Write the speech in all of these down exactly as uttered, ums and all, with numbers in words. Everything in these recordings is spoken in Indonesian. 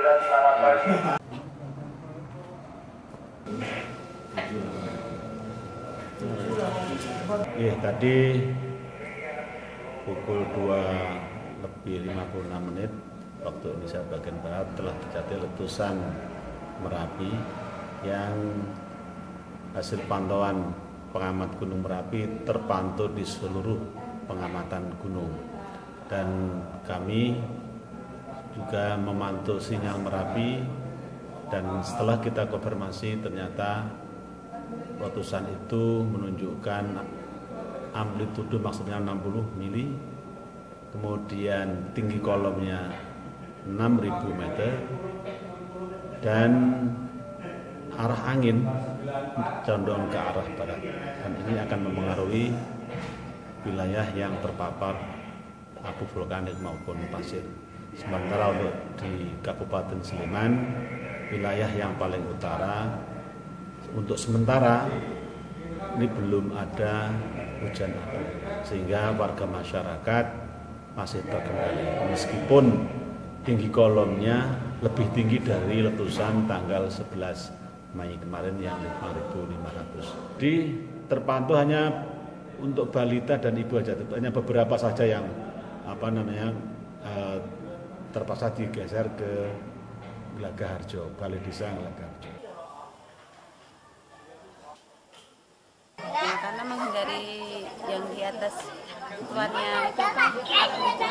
Iya, tadi pukul dua lebih lima puluh enam menit waktu Indonesia bagian Barat telah terjadi letusan Merapi yang hasil pantauan pengamat Gunung Merapi terpantau di seluruh pengamatan gunung, dan kami juga memantau sinyal Merapi, dan setelah kita konfirmasi ternyata letusan itu menunjukkan amplitudo maksudnya enam puluh mili, kemudian tinggi kolomnya enam ribu meter, dan arah angin condong ke arah barat, dan ini akan mempengaruhi wilayah yang terpapar abu vulkanik maupun pasir. Sementara untuk di Kabupaten Sleman, wilayah yang paling utara, untuk sementara ini belum ada hujan abu, sehingga warga masyarakat masih terkendali meskipun tinggi kolomnya lebih tinggi dari letusan tanggal sebelas Mei kemarin yang lima ribu lima ratus. Di terpantau hanya untuk balita dan ibu aja, hanya beberapa saja yang apa namanya eh, terpaksa digeser ke Glagaharjo, Balai Desa Glagaharjo. Ya, karena menghindari yang di atas tuannya itu kan gitu.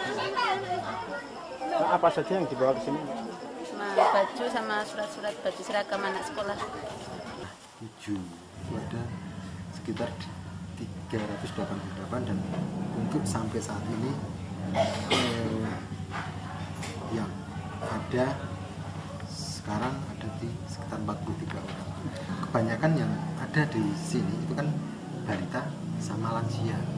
Nah, apa saja yang dibawa ke sini? Sama baju sama surat-surat baju seragam anak sekolah. tujuh ada sekitar tiga ratus delapan puluh delapan, dan untuk sampai saat ini eh, yang ada sekarang ada di sekitar empat puluh tiga orang. Kebanyakan yang ada di sini itu kan balita sama lansia.